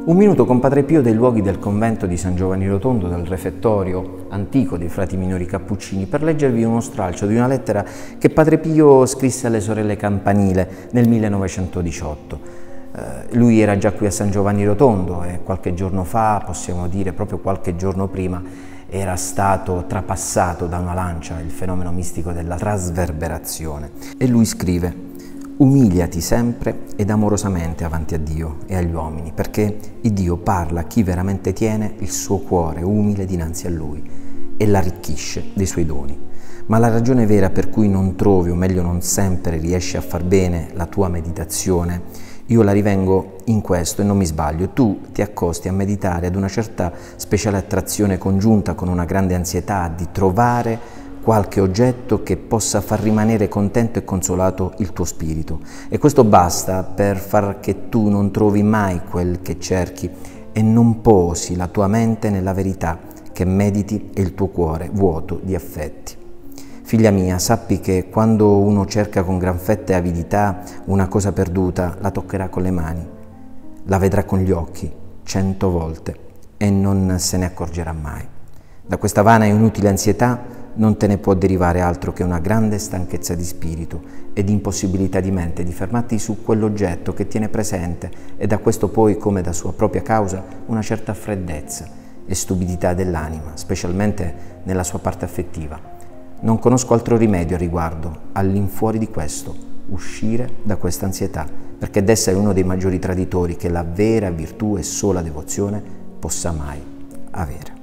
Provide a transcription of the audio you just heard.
Un minuto con Padre Pio dai luoghi del convento di San Giovanni Rotondo, dal refettorio antico dei frati minori cappuccini, per leggervi uno stralcio di una lettera che Padre Pio scrisse alle sorelle Campanile nel 1918. Lui era già qui a San Giovanni Rotondo e qualche giorno fa, possiamo dire proprio qualche giorno prima, era stato trapassato da una lancia, il fenomeno mistico della trasverberazione. E lui scrive: umiliati sempre ed amorosamente avanti a Dio e agli uomini, perché il Dio parla a chi veramente tiene il suo cuore umile dinanzi a Lui e l'arricchisce dei suoi doni. Ma la ragione vera per cui non trovi, o meglio non sempre riesci a far bene la tua meditazione, io la rivengo in questo e non mi sbaglio. Tu ti accosti a meditare ad una certa speciale attrazione congiunta con una grande ansietà di trovare qualche oggetto che possa far rimanere contento e consolato il tuo spirito. E questo basta per far che tu non trovi mai quel che cerchi e non posi la tua mente nella verità che mediti e il tuo cuore vuoto di affetti. Figlia mia, sappi che quando uno cerca con gran fretta e avidità una cosa perduta, la toccherà con le mani, la vedrà con gli occhi 100 volte e non se ne accorgerà mai. Da questa vana e inutile ansietà non te ne può derivare altro che una grande stanchezza di spirito ed impossibilità di mente di fermarti su quell'oggetto che tiene presente, e da questo poi, come da sua propria causa, una certa freddezza e stupidità dell'anima, specialmente nella sua parte affettiva. Non conosco altro rimedio a riguardo, all'infuori di questo, uscire da questa ansietà, perché d'essa è uno dei maggiori traditori che la vera virtù e sola devozione possa mai avere.